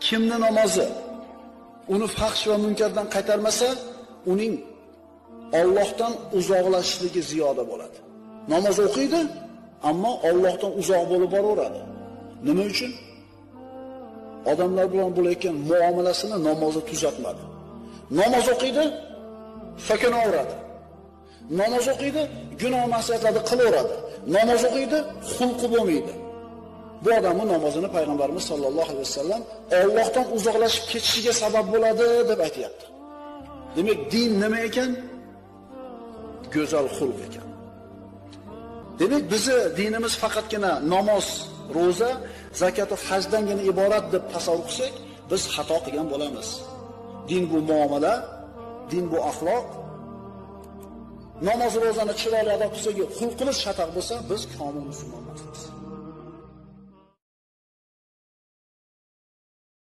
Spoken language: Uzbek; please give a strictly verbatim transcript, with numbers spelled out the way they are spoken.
kimning namozi uni fahsh va munkardan qaytarmasa, uning Allohdan uzoqlashishligi ziyoda bo'ladi. Namoz o'qiydi, ammo Allohdan uzoq bo'lib boraveradi. Nima uchun? Odamlar bilan bo'layotgan muomalasini namozi tuzatmadi. Namoz o'qiydi, sakinaveradi. Namoz o'qiydi, gunoh ma'siyatlarni qilaveradi. Namoz o'qiydi, xulqi bo'lmaydi. Bu odamning namozini payg'ambarimiz sollallohu alayhi vasallam Allohdan uzoqlashib ketishiga sabab bo'ladi deb aytayapti. Demak, din nima ekan? Go'zal xulq ekan. Demak, bizi dinimiz faqatgina namoz, roza, zakot va hajdangina iborat deb tasavvur qilsak, biz xato qilgan bo'lamiz. Din bu muomala, din bu axloq. Namoz, rozani chiroyli ado qilsak, xulqimiz shataq bo'lsa, biz komil musulmon emasmiz.